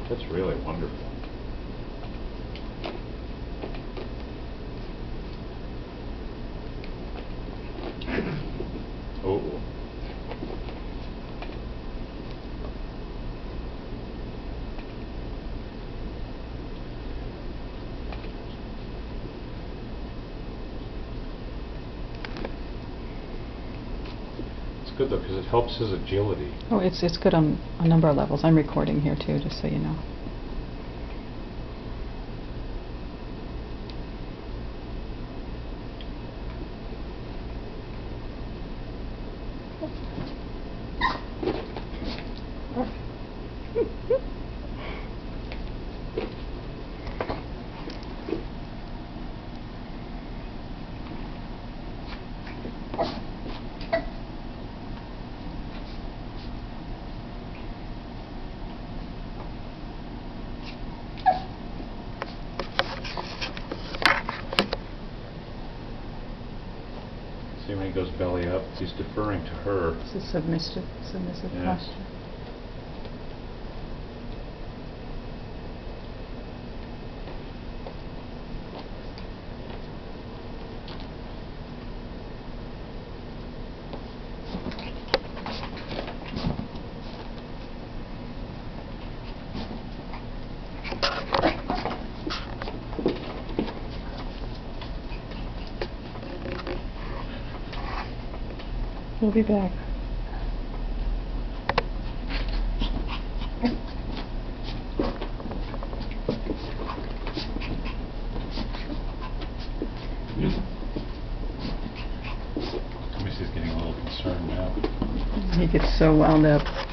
That's really wonderful. Oh. It's good though, because it helps his agility. Oh, it's good on a number of levels. I'm recording here too, just so you know. See, when he goes belly up, he's deferring to her. It's a submissive Yeah. posture. We'll be back. Missy's getting a little concerned now. He gets so wound up.